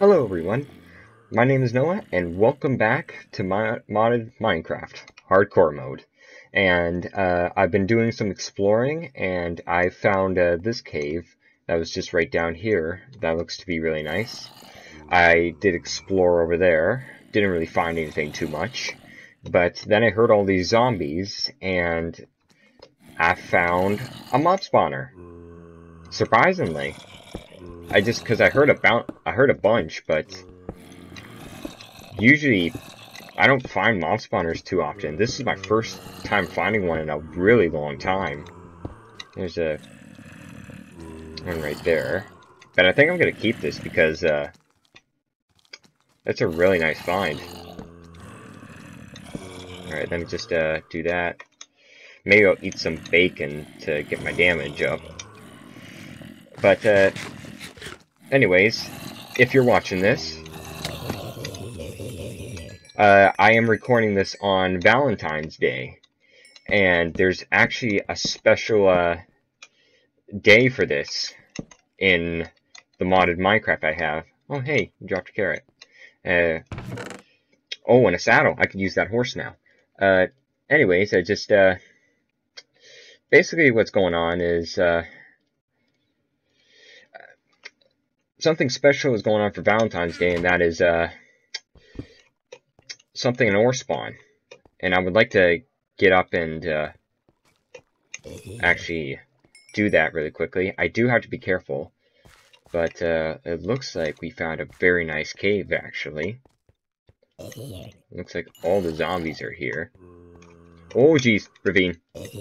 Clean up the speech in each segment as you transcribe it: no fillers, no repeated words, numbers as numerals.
Hello everyone, my name is Noah, and welcome back to my modded Minecraft, Hardcore mode. And I've been doing some exploring, and I found this cave that was just right down here. That looks to be really nice. I did explore over there, didn't really find anything too much, but then I heard all these zombies, and I found a mob spawner. Surprisingly. Because I heard a bunch, but usually I don't find mob spawners too often. This is my first time finding one in a really long time. There's a one right there. But I think I'm going to keep this because that's a really nice find. Alright, let me just do that. Maybe I'll eat some bacon to get my damage up. But anyways, if you're watching this, I am recording this on Valentine's Day. And there's actually a special day for this in the modded Minecraft I have. Oh, hey, you dropped a carrot. Oh, and a saddle. I could use that horse now. Anyways, I just, basically what's going on is, something special is going on for Valentine's Day, and that is, something in ore spawn. And I would like to get up and, actually do that really quickly. I do have to be careful. But it looks like we found a very nice cave, actually. Looks like all the zombies are here. Oh, geez, ravine.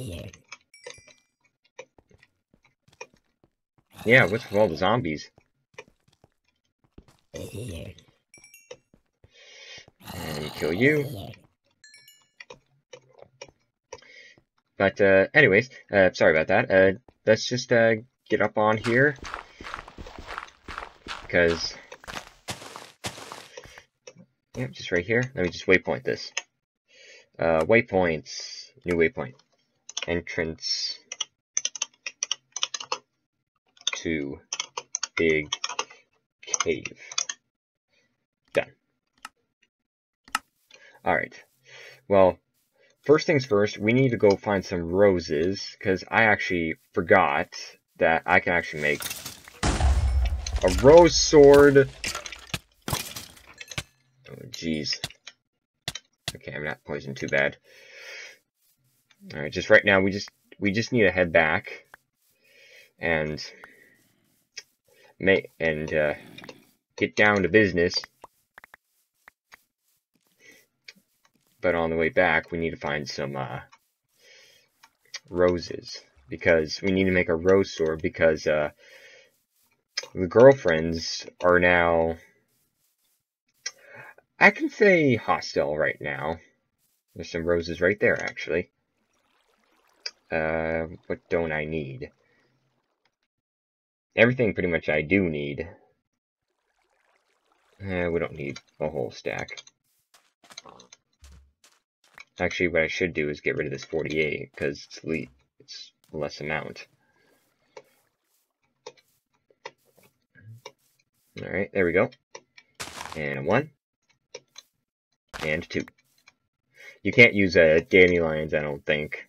Yeah, what's with all the zombies? And kill you. But anyways, sorry about that. Let's just get up on here. Because, yeah, just right here. Let me just waypoint this. Waypoints. New waypoint. Entrance to big cave. Done. Alright. Well, first things first, we need to go find some roses, because I actually forgot that I can actually make a rose sword. Oh, jeez. Okay, I'm not poisoned too bad. Alright, just right now, we just need to head back and get down to business. But on the way back, we need to find some roses, because we need to make a rose sword, because the girlfriends are now, I can say, hostile right now. There's some roses right there, actually. What don't I need? Everything pretty much I do need. We don't need a whole stack. Actually, what I should do is get rid of this 48, because it's less amount. Alright, there we go. And a 1. And 2. You can't use dandelions, I don't think.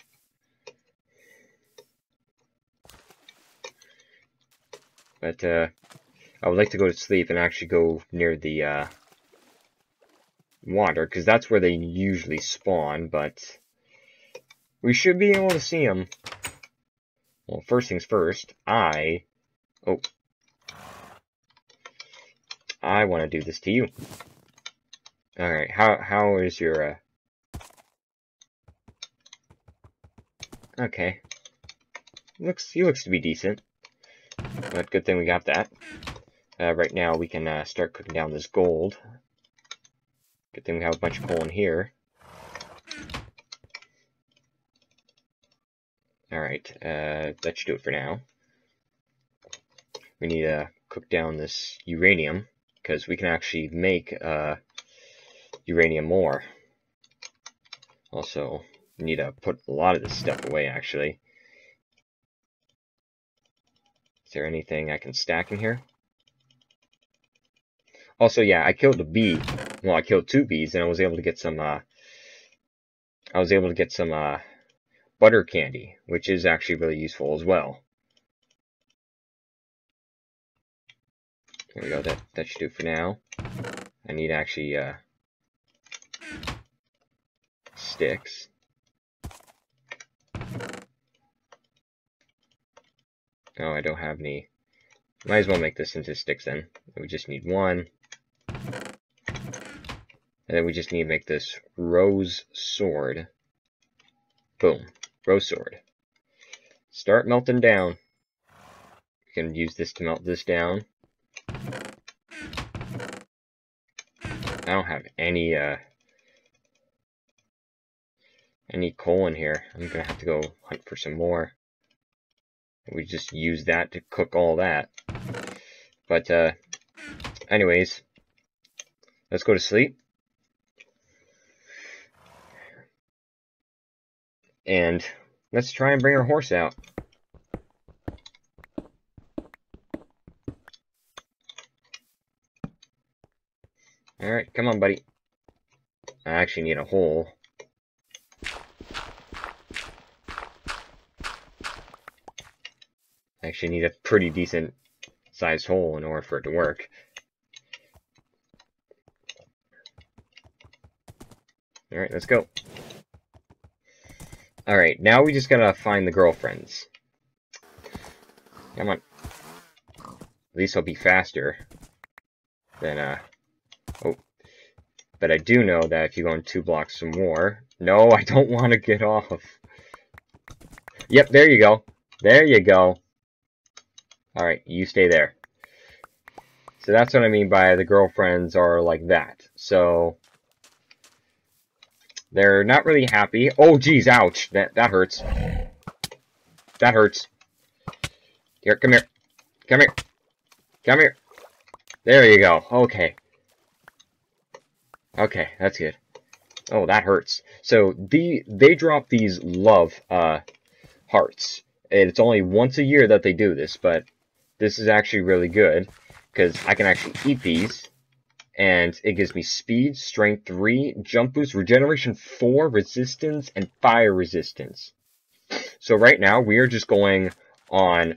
But, I would like to go to sleep and actually go near the, water, because that's where they usually spawn, but we should be able to see them. Well, first things first, I want to do this to you. Alright, how is your, okay. He looks to be decent. But good thing we got that. Right now we can start cooking down this gold. Good thing we have a bunch of coal in here. Alright, that should do it for now. We need to cook down this uranium, because we can actually make uranium ore. Also, we need to put a lot of this stuff away, actually. Is there anything I can stack in here? Also, yeah, I killed a bee. Well, I killed 2 bees, and I was able to get some, butter candy, which is actually really useful as well. There we go, that should do for now. I need actually, sticks. No, I don't have any. Might as well make this into sticks then. We just need 1. And then we just need to make this rose sword. Boom. Rose sword. Start melting down. We can use this to melt this down. I don't have any coal in here. I'm gonna have to go hunt for some more. We just use that to cook all that. But, anyways, let's go to sleep. And let's try and bring our horse out. Alright, come on, buddy. I actually need a hole. I actually need a pretty decent sized hole in order for it to work. Alright, let's go. Alright, now we just gotta find the girlfriends. Come on. At least I'll be faster than, oh. But I do know that if you go in 2 blocks some more... No, I don't want to get off. Yep, there you go. There you go. Alright, you stay there. So that's what I mean by the girlfriends are like that. So... they're not really happy. Oh, geez, ouch. That hurts. That hurts. Here, come here. Come here. Come here. There you go. Okay. Okay, that's good. Oh, that hurts. So, they drop these love, hearts. And it's only once a year that they do this, but this is actually really good, because I can actually eat these. And it gives me speed, strength 3, jump boost, regeneration 4, resistance, and fire resistance. So right now, we are just going on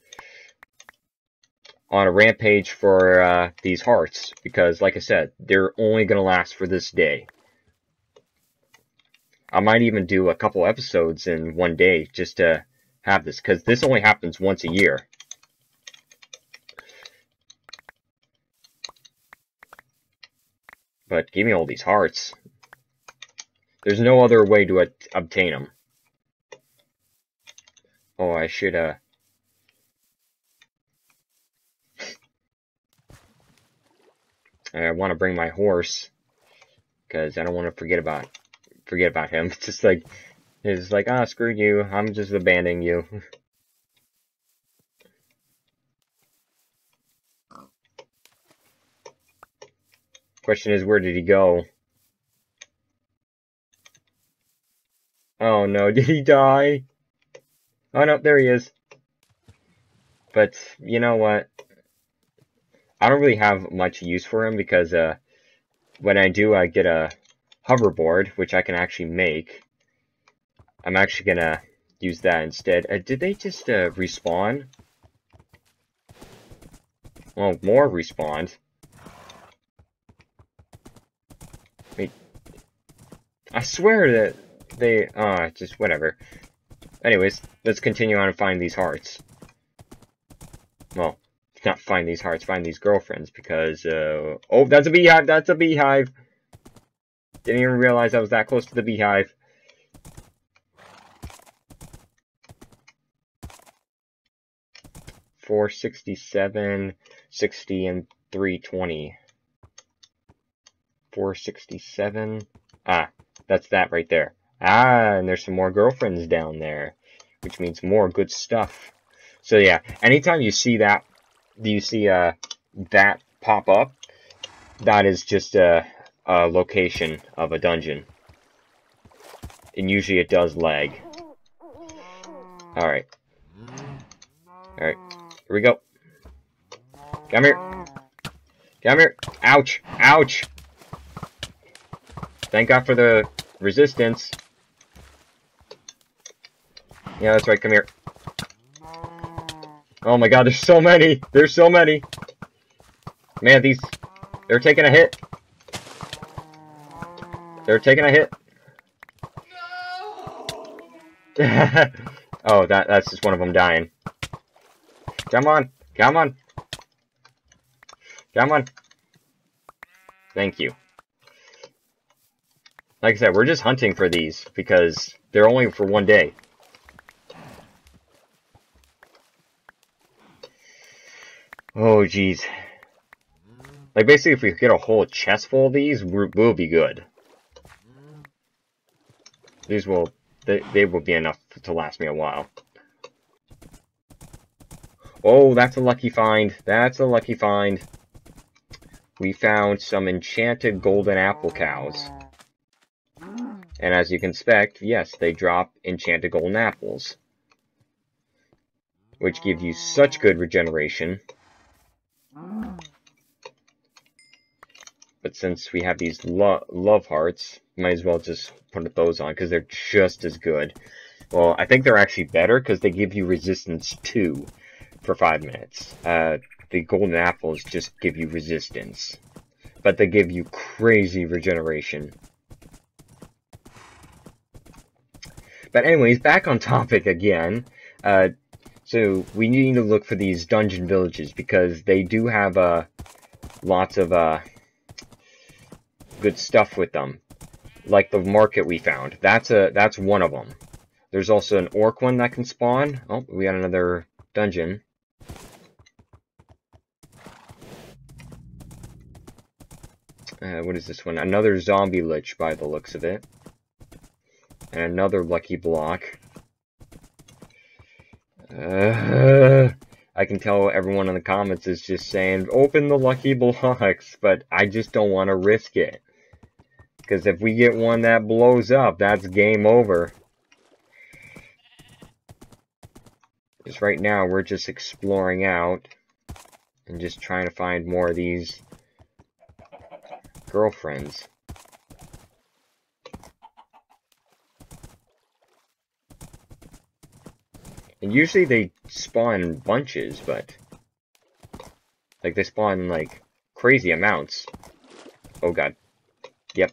a rampage for these hearts. Because, like I said, they're only going to last for this day. I might even do a couple episodes in one day just to have this. Because this only happens once a year. But give me all these hearts. There's no other way to obtain them. Oh, I should, I want to bring my horse. Because I don't want to forget about him. It's like, ah, screw you. I'm just abandoning you. Question is, where did he go? Oh no, did he die? Oh no, there he is. But, you know what? I don't really have much use for him because, when I do, I get a hoverboard, which I can actually make. I'm actually gonna use that instead. Did they just, respawn? Well, more respawned. Wait. I swear that they, just whatever. Anyways, let's continue on and find these hearts. Well, not find these hearts, find these girlfriends, because, oh, that's a beehive, that's a beehive! Didn't even realize I was that close to the beehive. $467, 60, and 320. 467. Ah, that's that right there. Ah, and there's some more girlfriends down there, which means more good stuff. So yeah, anytime you see that, that pop up, that is just a location of a dungeon. And usually it does lag. Alright. Alright, here we go. Come here. Come here. Ouch. Ouch. Thank God for the resistance. Yeah, that's right. Come here. Oh my God, there's so many. There's so many. Man, they're taking a hit. They're taking a hit. No! Oh, that's just one of them dying. Come on. Come on. Come on. Thank you. Like I said, we're just hunting for these because they're only for one day. Oh, jeez. Like, basically, if we get a whole chest full of these, we'll be good. These will... They will be enough to last me a while. Oh, that's a lucky find. That's a lucky find. We found some enchanted golden apple cows. And as you can expect, yes, they drop enchanted golden apples. Which give you such good regeneration. But since we have these love hearts, might as well just put those on, because they're just as good. Well, I think they're actually better, because they give you resistance 2 for 5 minutes. The golden apples just give you resistance. But they give you crazy regeneration. But anyways, back on topic again. So we need to look for these dungeon villages, because they do have lots of good stuff with them. Like the market we found. That's one of them. There's also an orc one that can spawn. Oh, we got another dungeon. What is this one? Another zombie lich by the looks of it. And another lucky block. I can tell everyone in the comments is just saying, open the lucky blocks, but I just don't want to risk it. Because if we get one that blows up, that's game over. Just right now, we're just exploring out. And just trying to find more of these girlfriends. And usually they spawn in bunches, but... like, they spawn in, like, crazy amounts. Oh god. Yep.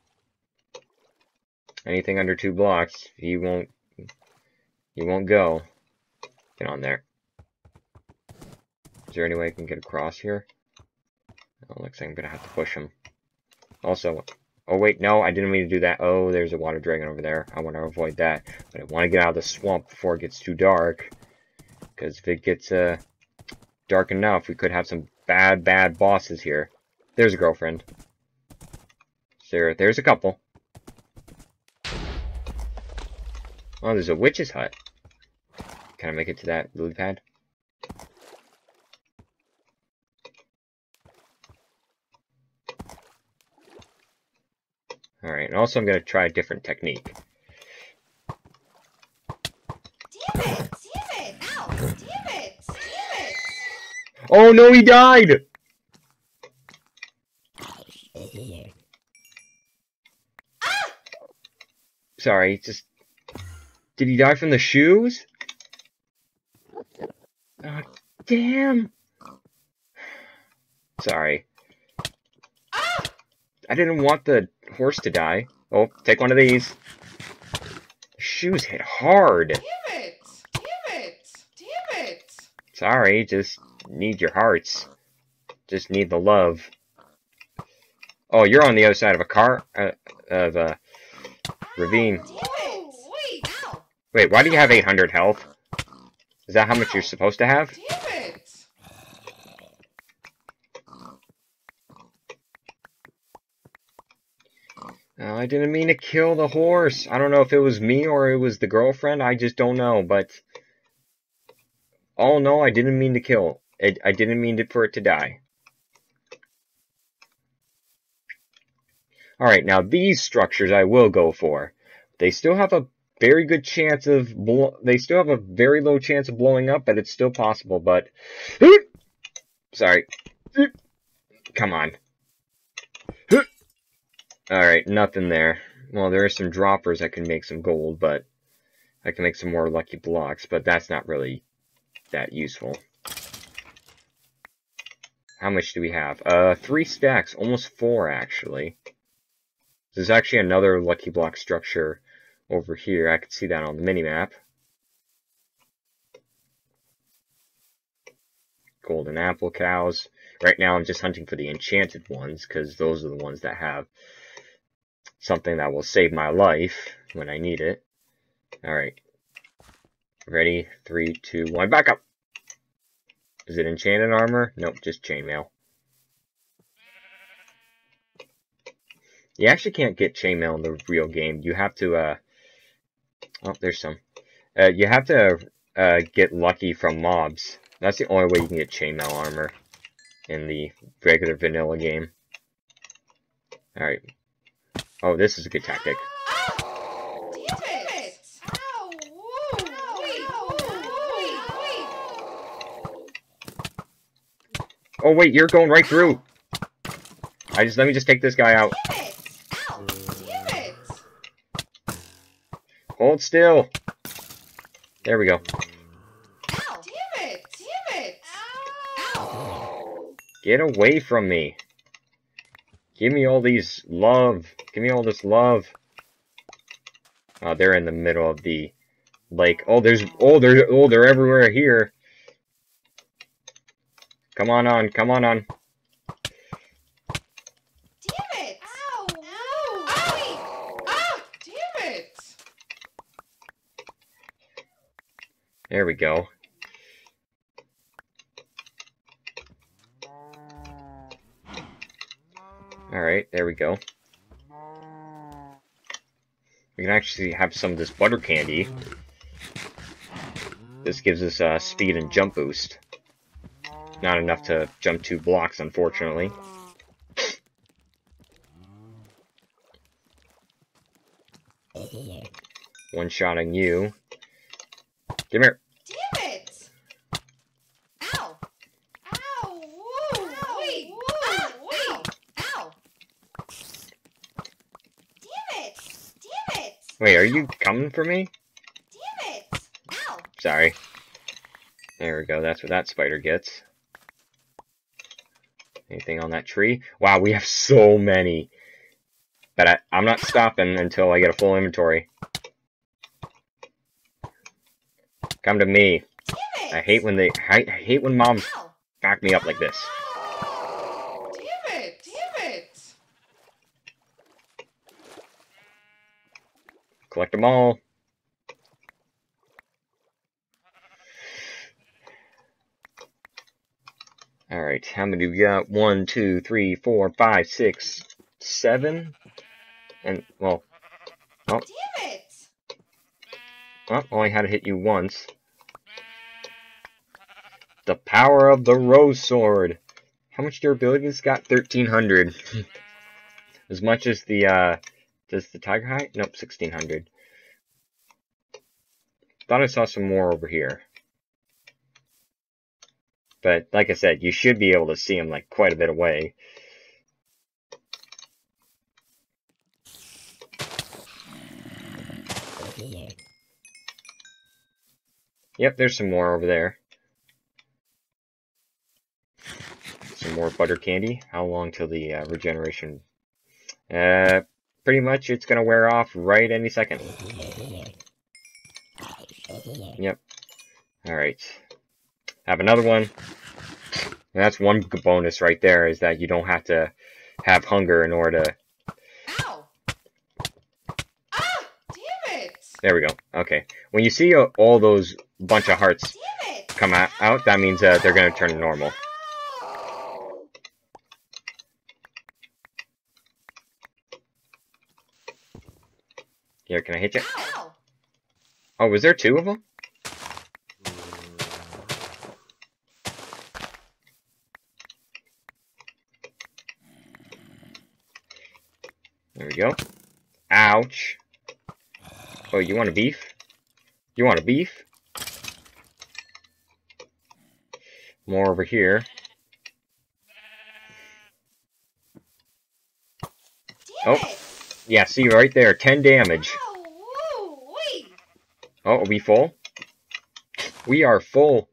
Anything under 2 blocks, you won't go. Get on there. Is there any way I can get across here? Oh, looks like I'm gonna have to push him. Also, oh wait, no, I didn't mean to do that. Oh, there's a water dragon over there. I want to avoid that. But I want to get out of the swamp before it gets too dark. Because if it gets dark enough, we could have some bad bosses here. There's a girlfriend. There's a couple. Oh, there's a witch's hut. Can I make it to that lily pad? Alright, and also I'm going to try a different technique. Damn it! Ow! Damn it! Oh no, he died! Ah! Sorry, just... did he die from the shoes? Oh, damn! Sorry. Ah! I didn't want the horse to die. Oh, take one of these. Shoes hit hard. Damn it! Damn it! Damn it! Sorry, just need your hearts. Just need the love. Oh, you're on the other side of a ravine. Damn it! Wait! Ow! Wait, why do you have 800 health? Is that how much you're supposed to have? Damn it! Oh, I didn't mean to kill the horse. I don't know if it was me or it was the girlfriend. I just don't know, but... oh no, I didn't mean to kill. I didn't mean for it to die. Alright, now these structures I will go for. They still have a very good chance of... they still have a very low chance of blowing up, but it's still possible, but... sorry. Come on. Alright, nothing there. Well, there are some droppers that can make some gold, but I can make some more lucky blocks, but that's not really that useful. How much do we have? 3 stacks, almost 4 actually. There's actually another lucky block structure over here. I can see that on the minimap. Golden apple cows. Right now I'm just hunting for the enchanted ones, because those are the ones that have something that will save my life when I need it. Alright. Ready? 3, 2, 1, back up! Is it enchanted armor? Nope, just chainmail. You actually can't get chainmail in the real game. You have to, oh, there's some. You have to, get lucky from mobs. That's the only way you can get chainmail armor in the regular vanilla game. Alright. Oh, this is a good tactic. Ow! Damn it! Ow! Whoa! Oh wait, you're going right through! Let me just take this guy out. Damn it! Ow! Damn it! Hold still! There we go. Ow! Damn it! Damn it! Ow! Get away from me. Give me all these love. Give me all this love. Oh, they're in the middle of the lake. They're everywhere here. Come on, come on. Damn it! Ow! Ow! Ow! Ah! Damn it! There we go. Alright, there we go. We can actually have some of this butter candy. This gives us speed and jump boost. Not enough to jump 2 blocks, unfortunately. One shot on you. Come here. Damn it! Ow! Ow! Whoa! Wait! Whoa! Wait! Ow! Damn it! Damn it! Wait, are you coming for me? Damn it! Ow! Sorry. There we go, that's what that spider gets. Anything on that tree? Wow, we have so many. But I'm not stopping until I get a full inventory. Come to me. Damn it! I hate when moms Ow! back me up like this. Damn it! Damn it! Collect them all. Alright, how many do we got? 1, 2, 3, 4, 5, 6, 7. And, well, Damn it! only had to hit you once. The power of the rose sword. How much durability has got? 1300. As much as the, does the tiger hide? Nope, 1600. Thought I saw some more over here. But, like I said, you should be able to see them, like, quite a bit away. Yep, there's some more over there. Some more butter candy. How long till the regeneration? Pretty much it's gonna wear off right any second. Yep. Alright. Have another one. And that's one bonus right there, is that you don't have to have hunger in order to... Ow! Ah! Damn it! There we go. Okay. When you see all those bunch of hearts Damn it! come out, that means they're going to turn normal. Ow! Here, can I hit you? Ow! Oh, was there 2 of them? There we go. Ouch. Oh, you want a beef? You want a beef? More over here. Oh, yeah, see right there, 10 damage. Ow! Wait! Oh, are we full? We are full.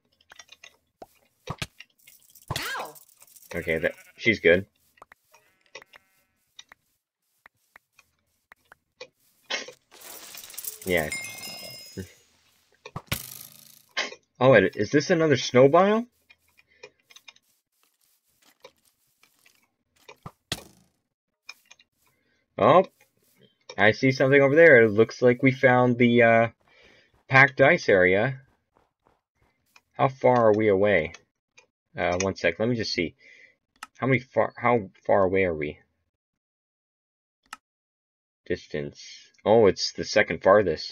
Ow! Okay, she's good. Yeah. Oh, is this another snow biome? Oh, I see something over there. It looks like we found the packed ice area. How far are we away? One sec. Let me just see. How far away are we? Distance. Oh, it's the second farthest.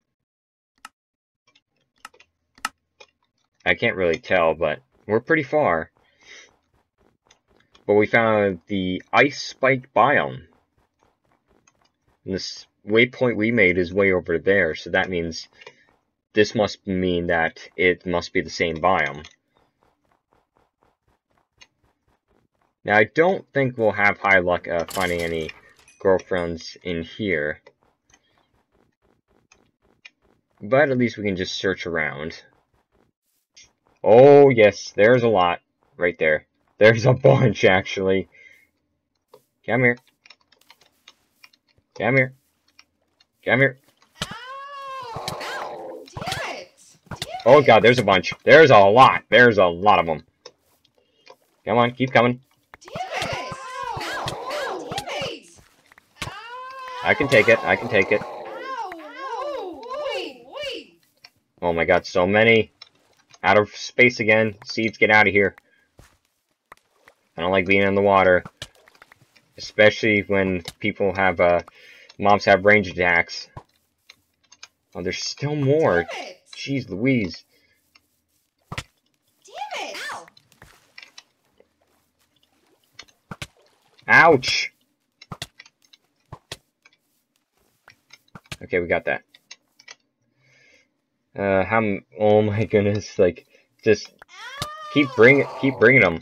I can't really tell, but we're pretty far. But we found the ice spike biome. And this waypoint we made is way over there, so that means this must mean that it must be the same biome. Now, I don't think we'll have high luck finding any girlfriends in here. But at least we can just search around. Oh, yes, there's a lot right there. There's a bunch, actually. Come here. Come here. Come here. Ow! Damn it! Oh, God, there's a bunch. There's a lot. There's a lot of them. Come on, keep coming. Damn it! Ow! Damn it! I can take it. I can take it. Ow! Wait! Oh, my God, so many. Out of space again. Seeds, get out of here. I don't like being in the water. Especially when people have, mobs have range attacks. Oh, there's still more. Damn it! Jeez Louise. Damn it! Ow! Ouch! Okay, we got that. Oh my goodness, like, just keep bringing them.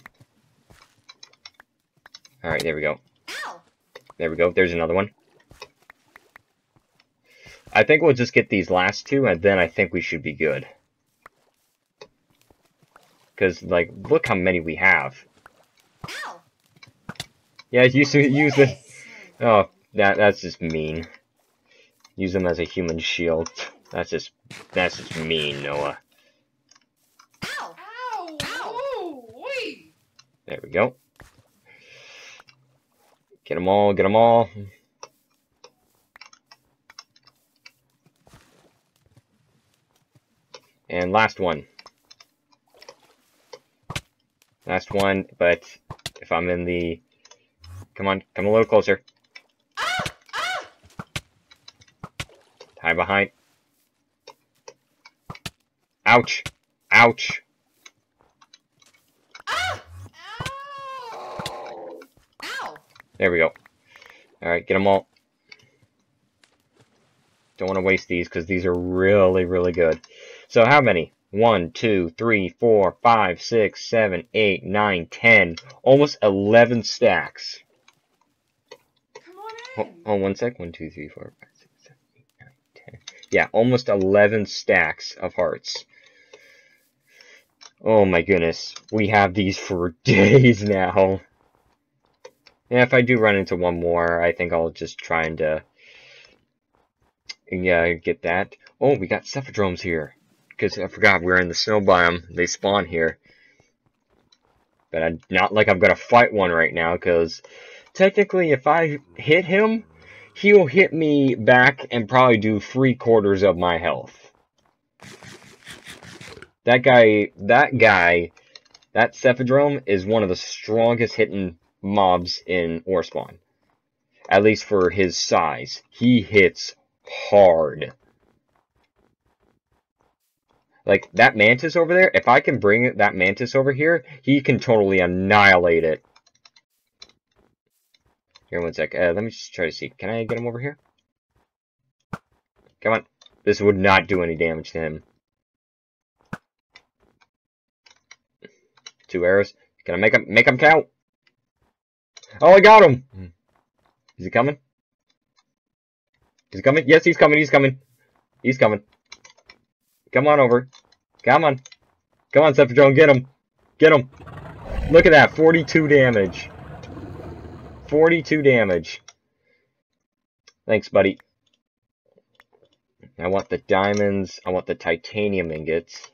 Alright, there we go. Ow! There we go, there's another one. I think we'll just get these last two, and then I think we should be good. Because, like, look how many we have. Ow! Yeah, use it. Yes. Oh, that's just mean. Use them as a human shield. That's just mean, Noah. Ow! Ow! Wait! There we go. Get them all, get them all. And last one. Last one, but if I'm in the... Come on, come a little closer. Hide behind. Ouch! Ouch! Ow! There we go. Alright, get them all. Don't want to waste these, because these are really, really good. So how many? 1, 2, 3, 4, 5, 6, 7, 8, 9, 10. Almost 11 stacks. Come on in. Oh, 1 sec. 1, 2, 3, 4, 5, 6, 7, 8, 9, 10. Yeah, almost 11 stacks of hearts. Oh my goodness. We have these for days now. Yeah, if I do run into one more, I think I'll just try and get that. Oh, we got cephadromes here. Because I forgot we're in the snow biome. They spawn here. But not like I'm gonna fight one right now, because technically if I hit him, he'll hit me back and probably do 3/4 of my health. That cephadrome is one of the strongest hitting mobs in Ore Spawn. At least for his size. He hits hard. Like, that mantis over there, if I can bring that mantis over here, he can totally annihilate it. Here, 1 sec. Let me just try to see. Can I get him over here? Come on. This would not do any damage to him. 2 arrows. Can I make him count? Oh, I got him! Is he coming? Is he coming? Yes, he's coming. He's coming. He's coming. Come on over. Come on. Come on, Sephiroth Drone. Get him. Get him. Look at that. 42 damage. 42 damage. Thanks, buddy. I want the diamonds. I want the titanium ingots.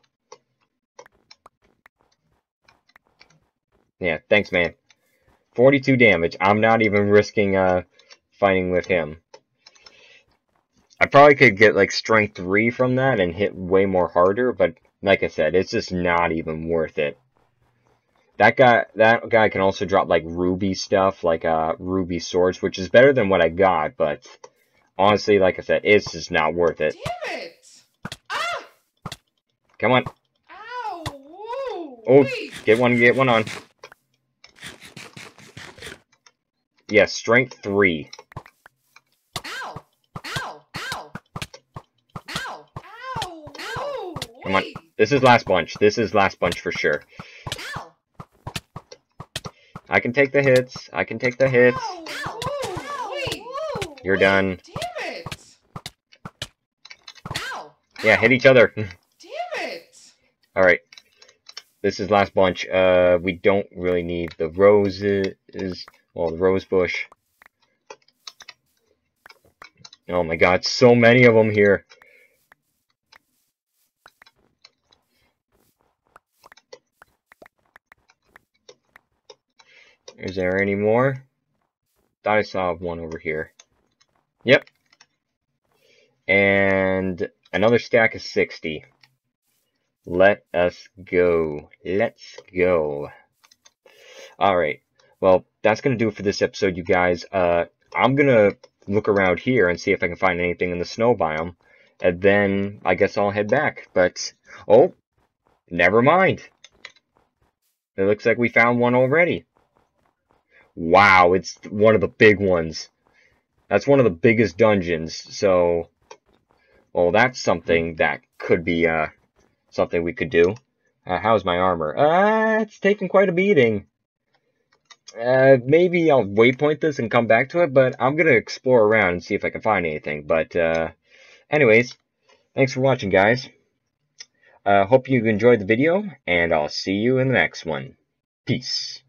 Yeah, thanks, man. 42 damage. I'm not even risking fighting with him. I probably could get like strength 3 from that and hit way more harder, but like I said, it's just not even worth it. That guy can also drop like ruby stuff, like ruby swords, which is better than what I got, but honestly, like I said, it's just not worth it. Damn it! Ah! Come on. Ow! Whoa! Oh, Wait. get one on. Yes, strength 3. Ow! Ow! Ow! Ow! Ow! Ow! Come on. This is last bunch. This is last bunch for sure. Ow! I can take the hits. I can take the hits. Ow! Whoa! Wait! You're done. Damn it! Ow! Yeah, hit each other. Damn it! Alright. This is last bunch. We don't really need the roses. Well, the rose bush. Oh my god, so many of them here. Is there any more? Thought I saw one over here. Yep. And another stack of 60. Let us go. Let's go. Alright. Well, that's going to do it for this episode, you guys. I'm going to look around here and see if I can find anything in the snow biome. And then I guess I'll head back. But, oh, never mind. It looks like we found one already. Wow, it's one of the big ones. That's one of the biggest dungeons. So, well, that's something that could be something we could do. How's my armor? It's taking quite a beating. Maybe I'll waypoint this and come back to it, but I'm going to explore around and see if I can find anything. But, anyways, thanks for watching, guys. Hope you enjoyed the video, and I'll see you in the next one. Peace.